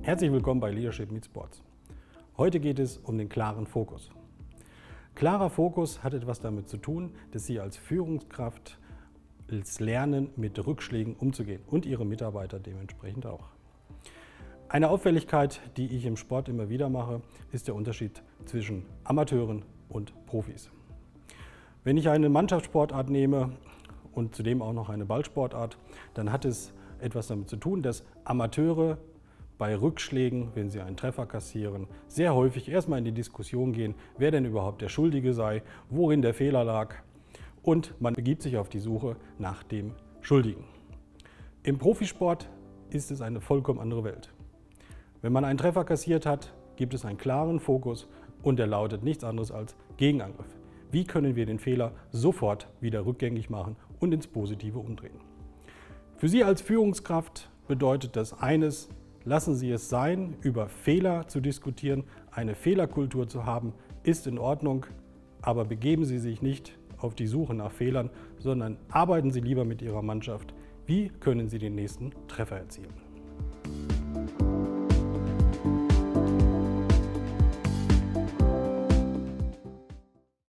Herzlich willkommen bei Leadership Meets Sports. Heute geht es um den klaren Fokus. Klarer Fokus hat etwas damit zu tun, dass Sie als Führungskraft lernen, mit Rückschlägen umzugehen und Ihre Mitarbeiter dementsprechend auch. Eine Auffälligkeit, die ich im Sport immer wieder mache, ist der Unterschied zwischen Amateuren und Profis. Wenn ich eine Mannschaftssportart nehme und zudem auch noch eine Ballsportart, dann hat es etwas damit zu tun, dass Amateure bei Rückschlägen, wenn sie einen Treffer kassieren, sehr häufig erstmal in die Diskussion gehen, wer denn überhaupt der Schuldige sei, worin der Fehler lag, und man begibt sich auf die Suche nach dem Schuldigen. Im Profisport ist es eine vollkommen andere Welt. Wenn man einen Treffer kassiert hat, gibt es einen klaren Fokus und der lautet nichts anderes als Gegenangriff. Wie können wir den Fehler sofort wieder rückgängig machen und ins Positive umdrehen? Für Sie als Führungskraft bedeutet das eines: Lassen Sie es sein, über Fehler zu diskutieren. Eine Fehlerkultur zu haben, ist in Ordnung, aber begeben Sie sich nicht auf die Suche nach Fehlern, sondern arbeiten Sie lieber mit Ihrer Mannschaft. Wie können Sie den nächsten Treffer erzielen?